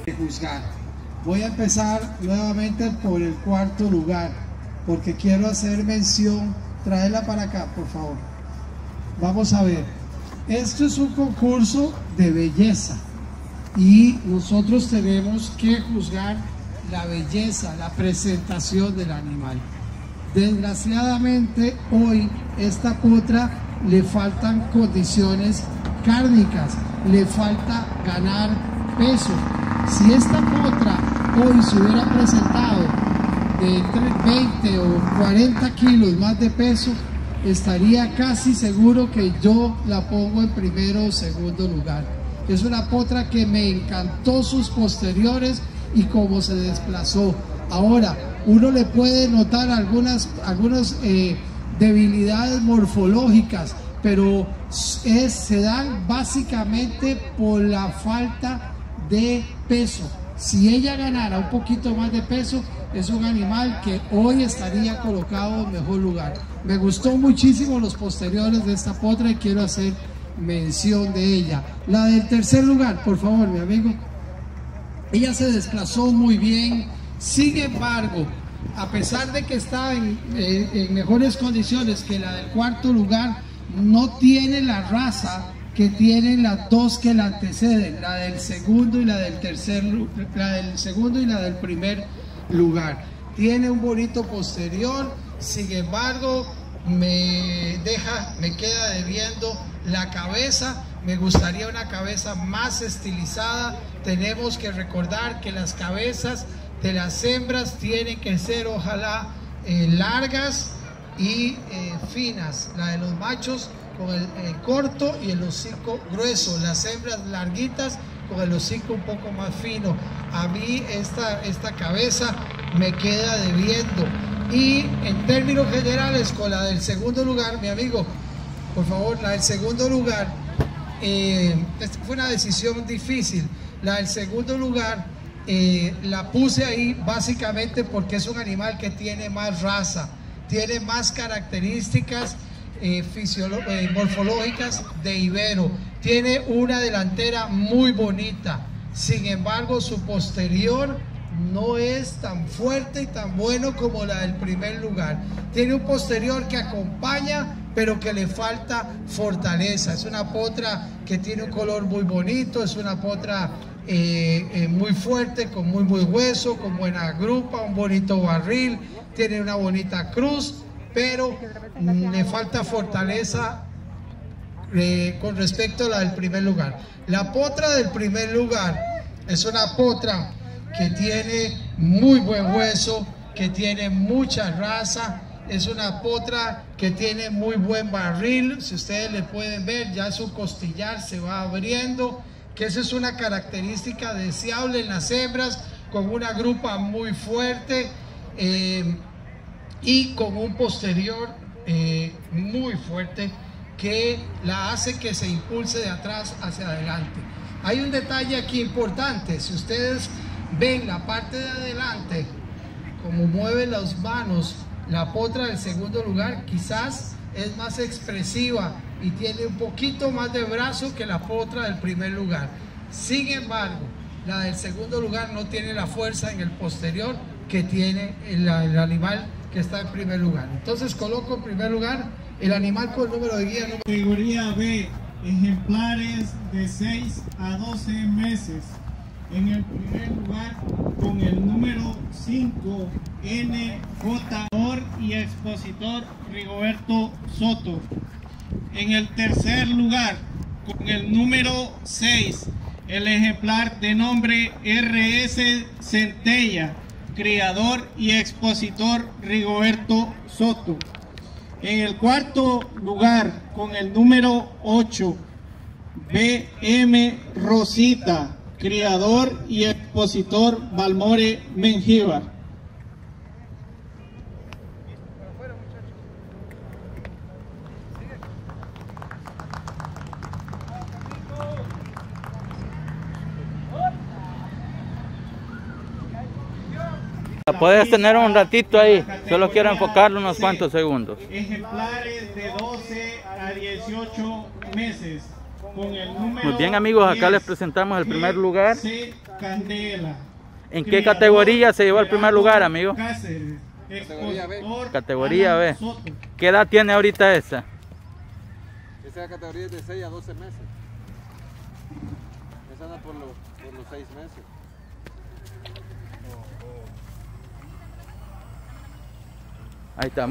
de juzgar. Voy a empezar nuevamente por el cuarto lugar, porque quiero hacer mención. Tráela para acá, por favor. Vamos a ver. Esto es un concurso de belleza y nosotros tenemos que juzgar la belleza, la presentación del animal. Desgraciadamente hoy esta potra le faltan condiciones cárnicas, le falta ganar peso. Si esta potra hoy se hubiera presentado de 20 o 40 kilos más de peso, estaría casi seguro que yo la pongo en primero o segundo lugar. Es una potra que me encantó sus posteriores y cómo se desplazó. Ahora, uno le puede notar algunas debilidades morfológicas, pero se dan básicamente por la falta de peso. Si ella ganara un poquito más de peso, es un animal que hoy estaría colocado en mejor lugar. Me gustó muchísimo los posteriores de esta potra y quiero hacer mención de ella. La del tercer lugar, por favor, mi amigo. Ella se desplazó muy bien. Sin embargo, a pesar de que está en mejores condiciones que la del cuarto lugar, no tiene la raza que tienen las dos que la anteceden, la del segundo y la del tercer, la del segundo y la del primer lugar. Tiene un bonito posterior, sin embargo me queda debiendo la cabeza. Me gustaría una cabeza más estilizada. Tenemos que recordar que las cabezas de las hembras tienen que ser ojalá largas y finas. La de los machos con el corto y el hocico grueso, las hembras larguitas con el hocico un poco más fino. A mí esta cabeza me queda debiendo. Y en términos generales, con la del segundo lugar, mi amigo, por favor, la del segundo lugar, esta fue una decisión difícil. La del segundo lugar la puse ahí básicamente porque es un animal que tiene más raza, tiene más características morfológicas de ibero, tiene una delantera muy bonita. Sin embargo, su posterior no es tan fuerte y tan bueno como la del primer lugar. Tiene un posterior que acompaña, pero que le falta fortaleza. Es una potra que tiene un color muy bonito, es una potra muy fuerte, con muy hueso, con buena grupa, un bonito barril, tiene una bonita cruz, pero le falta fortaleza con respecto a la del primer lugar. La potra del primer lugar es una potra que tiene muy buen hueso, que tiene mucha raza. Es una potra que tiene muy buen barril. Si ustedes le pueden ver, ya su costillar se va abriendo, que esa es una característica deseable en las hembras, con una grupa muy fuerte y con un posterior muy fuerte que la hace que se impulse de atrás hacia adelante. Hay un detalle aquí importante. Si ustedes ven la parte de adelante, como mueve las manos, la potra del segundo lugar quizás es más expresiva y tiene un poquito más de brazo que la potra del primer lugar. Sin embargo, la del segundo lugar no tiene la fuerza en el posterior que tiene el animal que está en primer lugar. Entonces coloco en primer lugar el animal con el número de guía. Categoría B, ejemplares de 6 a 12 meses. En el primer lugar, con el número 5, NJ y expositor Rigoberto Soto. En el tercer lugar, con el número 6, el ejemplar de nombre RS Centella, criador y expositor Rigoberto Soto. En el cuarto lugar, con el número 8, BM Rosita, criador y expositor Balmore Mengíbar. La puedes tener un ratito ahí, solo quiero enfocarlo unos cuantos segundos. Ejemplares de 12 a 18 meses. Con el número Muy bien amigos, acá les presentamos el primer lugar Candela. ¿En qué categoría se llevó el primer lugar, amigo? Cáceres, Categoría B. Categoría B. Alan Soto. ¿Qué edad tiene ahorita esa? Esa categoría es de 6 a 12 meses. Esa anda por los 6 meses. Ahí está.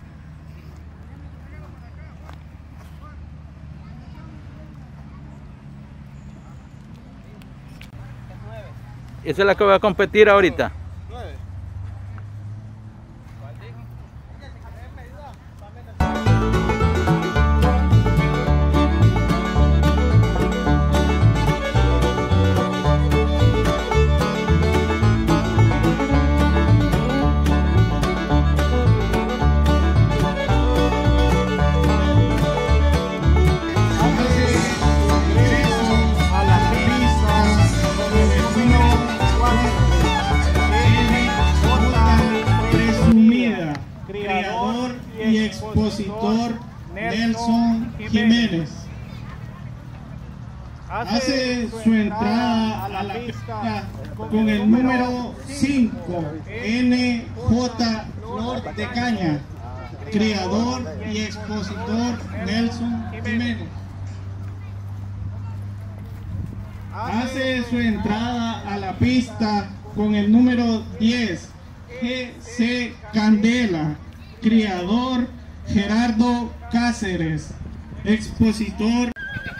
¿Esa es la que va a competir ahorita? 9. Creador y expositor Nelson Jiménez hace su entrada a la pista con el número 5, NJ Flor de Caña. Creador y expositor Nelson Jiménez hace su entrada a la pista con el número 10, GC Candela. Criador Gerardo Cáceres. Expositor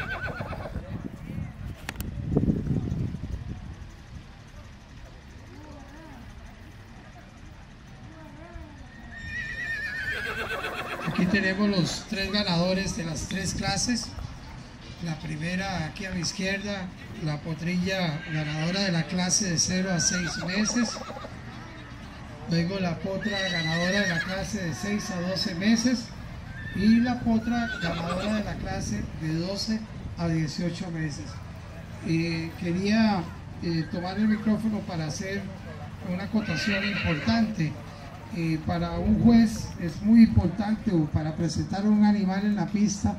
Aquí tenemos los 3 ganadores de las 3 clases. La primera aquí a la izquierda, la potrilla ganadora de la clase de 0 a 6 meses. Luego la potra ganadora de la clase de 6 a 12 meses. Y la potra ganadora de la clase de 12 a 18 meses. Quería tomar el micrófono para hacer una acotación importante. Para un juez es muy importante, o para presentar un animal en la pista,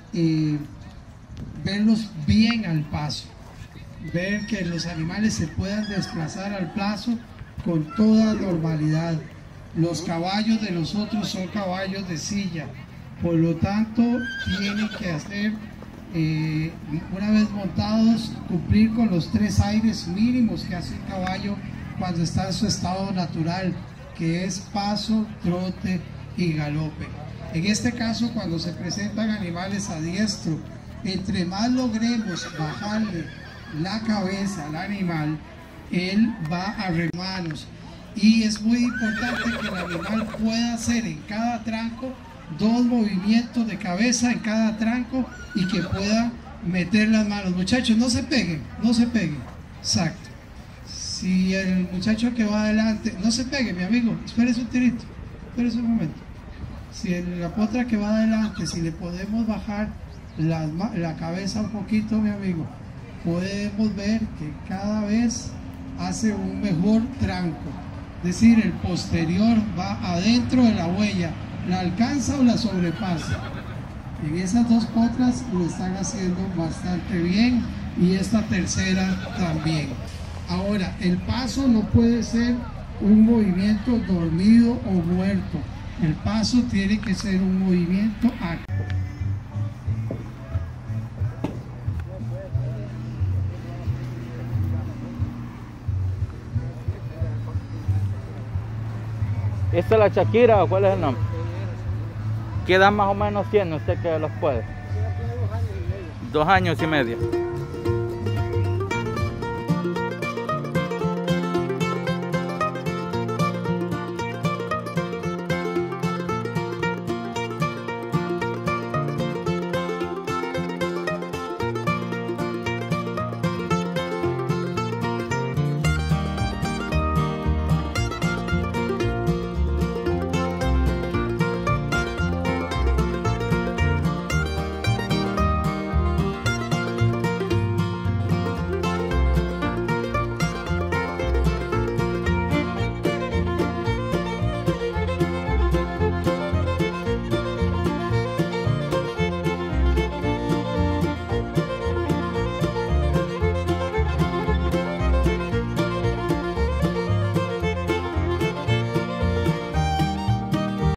verlos bien al paso, ver que los animales se puedan desplazar al paso con toda normalidad. Los caballos de nosotros son caballos de silla, por lo tanto tienen que hacer, una vez montados, cumplir con los 3 aires mínimos que hace un caballo cuando está en su estado natural, que es paso, trote y galope. En este caso, cuando se presentan animales a diestro, entre más logremos bajarle la cabeza al animal, él va a remanos. Y es muy importante que el animal pueda hacer en cada tranco 2 movimientos de cabeza en cada tranco y que pueda meter las manos. Muchachos, no se peguen, no se peguen. Exacto. Si el muchacho que va adelante, no se pegue, mi amigo, espérese un tirito, espérese un momento. Si la potra que va adelante, si le podemos bajar la cabeza un poquito, mi amigo, podemos ver que cada vez hace un mejor tranco. Es decir, el posterior va adentro de la huella, la alcanza o la sobrepasa. En esas 2 potras lo están haciendo bastante bien, y esta tercera también. Ahora, el paso no puede ser un movimiento dormido o muerto. El paso tiene que ser un movimiento activo. ¿Esta es la Shakira o cuál es el nombre? ¿Qué edad más o menos tiene usted que los puede? 2 años y medio.